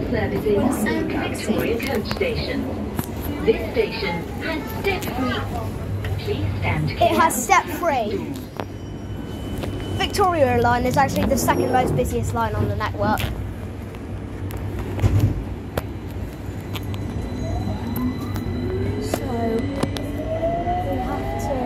servicing and Victoria Coach Station. This station has step-free. Please stand clear. It has step-free. Victoria line is actually the second most busiest line on the network. So we have to.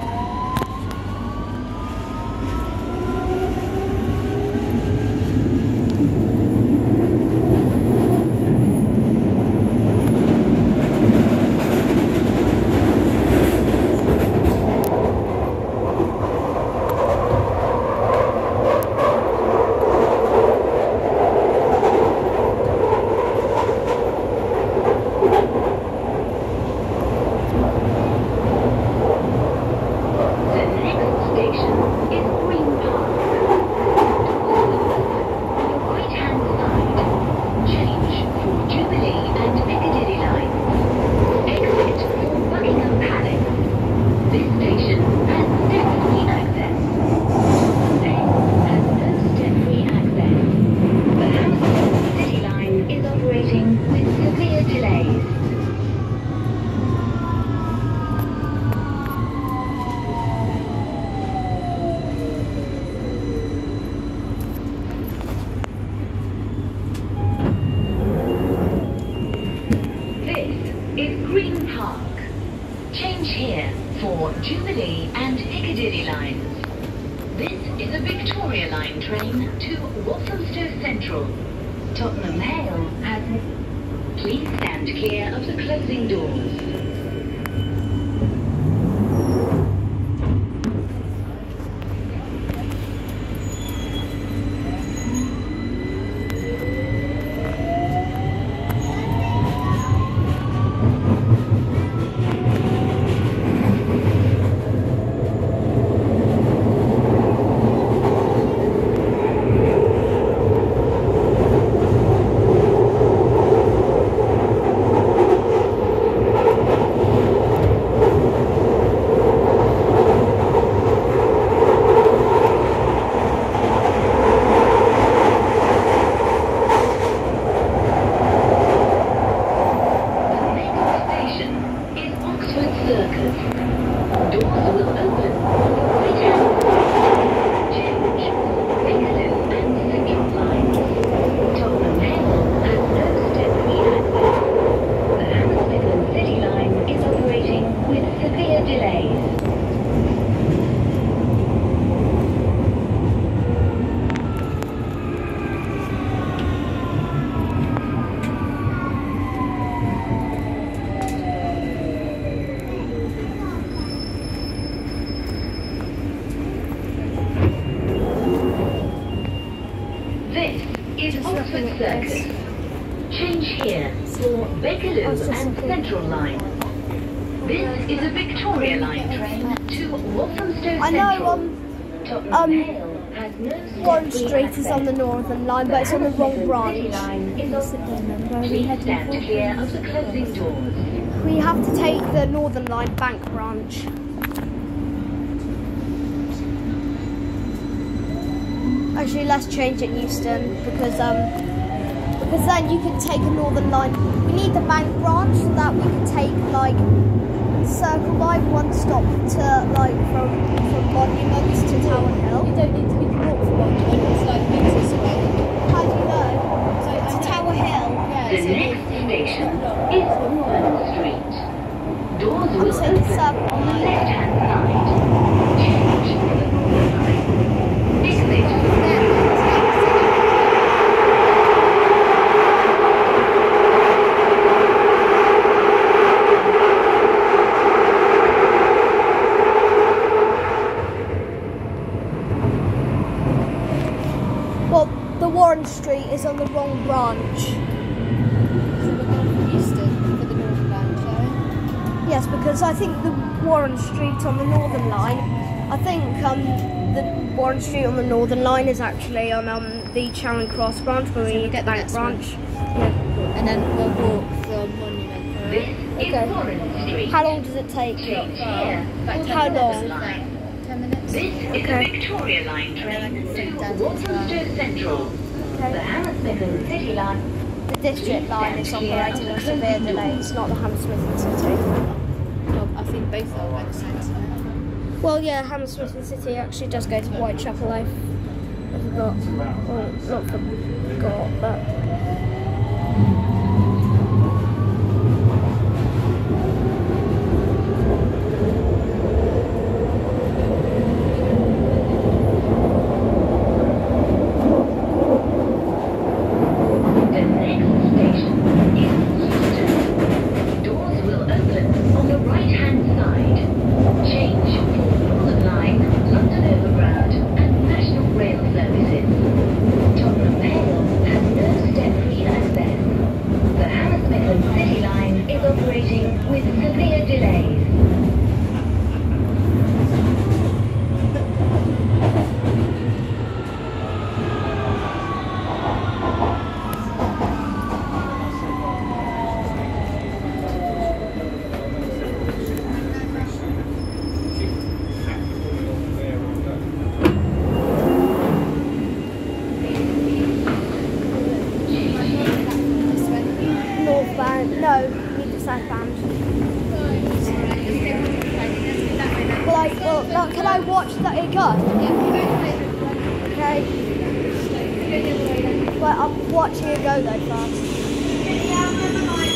Change here for Jubilee and Piccadilly lines. This is a Victoria Line train to Walthamstow Central. Tottenham Hale has... Please stand clear of the closing doors. Circus. Change here for Bakerloo and Central Line. This is a Victoria Line train to Walthamstow Central. I know Warren Street is on the Northern Line, but it's on the wrong branch. Please stand clear of the closing doors. We have to take the Northern Line Bank branch. Actually, let's change it Euston because then you can take a Northern Line. We need the Bank branch so that we can take like Circle Line one stop to like from Monuments to Tower Hill. You don't need to walk from Monument, it's like meters away. How do you know? To Tower Hill. Yeah, the next station is Warren Street. Doors will open on the left-hand side. Change for the Northern Line. Exit. Warren Street is on the wrong branch. So we're going from Euston for the Northern Line, shall we? Yes, because I think the Warren Street on the Northern Line, I think the Warren Street on the Northern Line is actually on the Charing Cross branch, where we get the Bank branch. Yeah. And then we'll walk from Monument. This is Warren Street. How long does it take? How long? 10 minutes. This is a Victoria Line train to Walthamstow Central. The Hammersmith and City Line. The district line is operating with severe delays, not the Hammersmith and City. Well, I think both are by the same time. Well, yeah, Hammersmith and City actually does go to Whitechapel. I forgot. Well, not forgot, but. The next station is Euston. Doors will open on the right-hand side. Change for Northern Line, London Overground and National Rail services. Tottenham Hale has no step-free access. The Hammersmith and City Line is operating with severe delays. Northbound. No, we need the southbound. Well, can I watch it go? Okay. Well, I'm watching it go though fast.